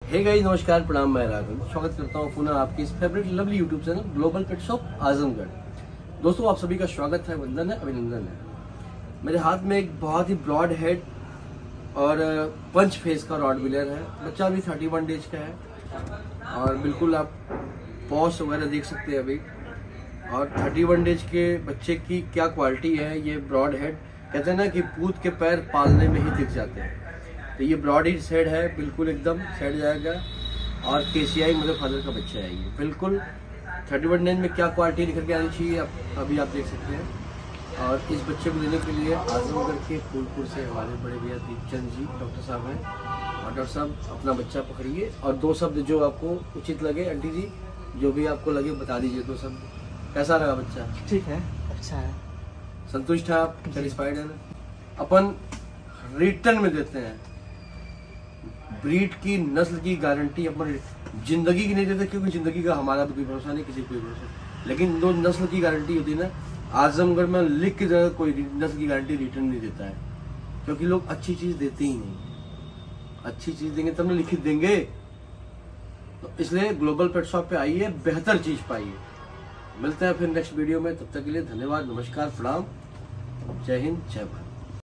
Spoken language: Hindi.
हे गाइस, नमस्कार, प्रणाम। मैं राघव स्वागत करता हूं पुनः आपकी इस favourite lovely YouTube channel global pet shop Azamgarh. दोस्तों, आप सभी का स्वागत है, वंदन है, अभिनंदन है। मेरे हाथ में एक बहुत ही ब्रॉड हेड और पंच फेस का रॉडविलर है। बच्चा भी 31 डेज का है और बिल्कुल आप पॉस वगैरह देख सकते हैं अभी। और 31 डेज के बच्चे की क्या क्वालिटी है। ये ब्रॉड हेड, कहते हैं ना कि पूत के पैर पालने में ही दिख जाते हैं, तो ये ब्रॉड ही सेट है, बिल्कुल एकदम सेट जाएगा। और केसीआई मदर फादर का बच्चा है ये, बिल्कुल 31 डेज में क्या क्वालिटी निकल के आनी चाहिए अभी आप देख सकते हैं। और इस बच्चे को लेने के लिए आजमगढ़ के फूलपुर से हमारे बड़े भैया दीपचंद जी डॉक्टर साहब हैं। और डॉक्टर साहब, अपना बच्चा पकड़िए और दो शब्द जो आपको उचित लगे, आंटी जी जो भी आपको लगे बता दीजिए। दो शब्द, कैसा लगा बच्चा? ठीक है, अच्छा है, संतुष्ट है आप? सेटिस्फाइड है ना? अपन रिटर्न में देते हैं ब्रीड की, नस्ल की गारंटी अपन जिंदगी की नहीं देते, क्योंकि जिंदगी का हमारा भी कोई भरोसा नहीं, किसी कोई भरोसा। लेकिन जो नस्ल की गारंटी होती है ना, आजमगढ़ में लिख के जगह कोई नस्ल की गारंटी रिटर्न नहीं देता है, क्योंकि लोग अच्छी चीज देते ही नहीं। अच्छी चीज देंगे तब ना लिखित देंगे। तो इसलिए ग्लोबल पेट शॉप पे आइए, बेहतर चीज पाइए। मिलते हैं फिर नेक्स्ट वीडियो में, तब तक के लिए धन्यवाद, नमस्कार, प्रणाम, जय हिंद, जय भारत।